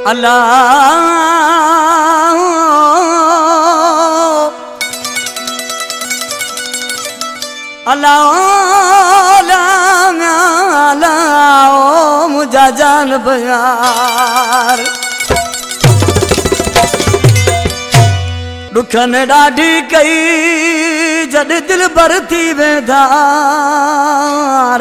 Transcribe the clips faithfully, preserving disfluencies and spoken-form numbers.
अल्लाह अल्लाह मुझा जान प्यार दुखन ॾाढी कई जॾ दिल भर थी वेंदार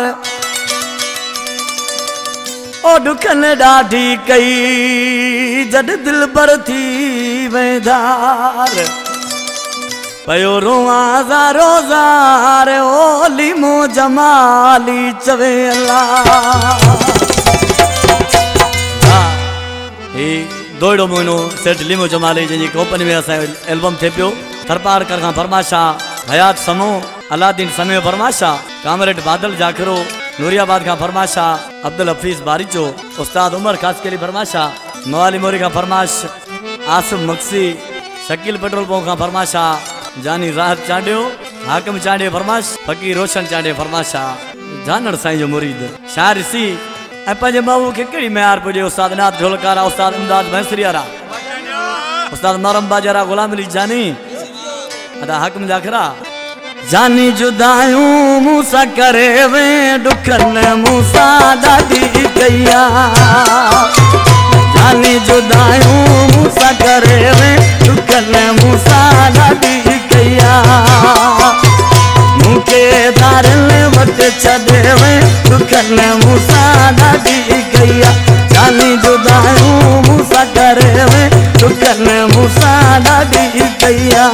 ओ दुखन ॾाढी कई जॾ दिल भर थी वेंदार पयो रोआ ज़ारो ज़ार ओ लीमो जमाली चवे अल्लाह हे दोड़ो महीनो सेठ लीमो जमाली जी कंपनी में असा एल्बम थे पियो थरपार कर फरमाशा हयात समो अलादीन समय फरमाशा कामरेड बादल जाखिरो नूरियाबाद का फरमाशा अब्दुल हफीज बारीचो उस्ताद उमर खास के लिए फरमाशा मवाली मोरी का फरमाश आसिम मक्सी शकील पेट्रोल पंप का फरमाशा जानी राहत चांडियो हाकिम चांडियो फरमाश फकीर रोशन चांडियो फरमाशा जानड़ साईं जो मुरीद शार सी ए पंजे बाबू के कड़ी मेयार पुजे उस्ताद नाथ ढोलकारा उस्ताद इमदाद भैंसरियारा उस्ताद मरम बाजारा गुलाम अली जानी अदा हाकिम जाखरा जानी जुदायूं मूसा करे वे दुखन मूसा दादी कया जानी जुदायूं मूसा करे वे दुखन मूसा दादी कया मुके दारन वट छदे वे दुखन मूसा दादी कया जानी जुदायूं मूसा करे वे दुखन मूसा दादी कया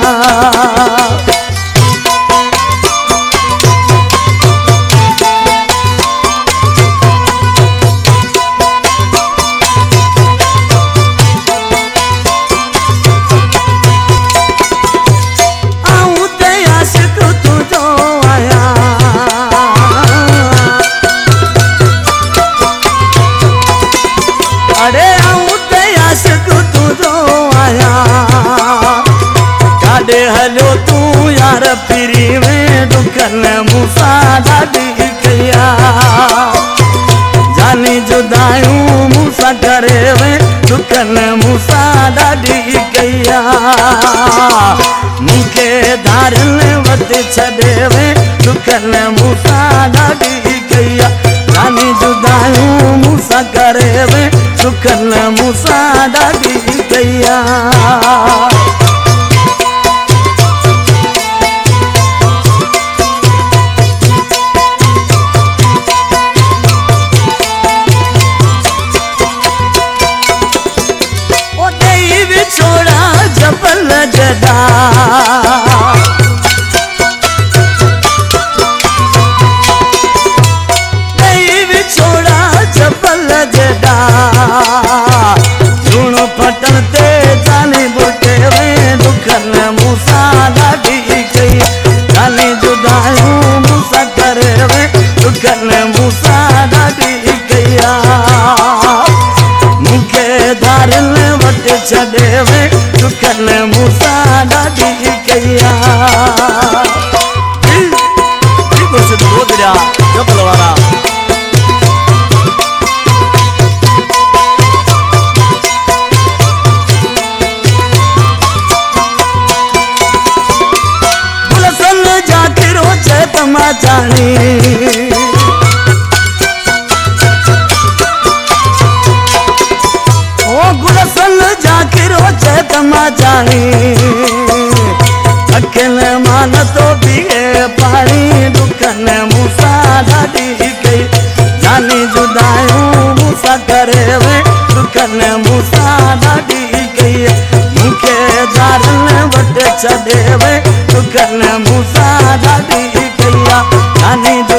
हलो तू यार पीरी में दुखन मूसा दादी कया जानी जुदायूं मूसा करे वे दुखन मूसा दादी कया मुखे धारन वत छदे वे दुखन मूसा दादी कया जानी जुदायूं मूसा करे वे दुखन मूसा दादी कया जबल जदा नहीं छोड़ा जबल जदा लूण फटन ते जाने बुटे वे दुखन मूसा दादी कई जाने जुदायूं मूसा करे वे दुखन मूसा दादी कया मुखे धारन वट छदे वे दुखन मूसा दादी कया जबल वाला गुलसन जाकिरो चेतमा जानी गुलसन जाकिरो चेतमा जानी अखिल मान तो पिए पानी दुखन मूसा दादी कई जानी जुदायूं मूसा करे वे दुखन मूसा दादी कई मुखे दारन वट छदे वे दुखन मूसा दादी कया जानी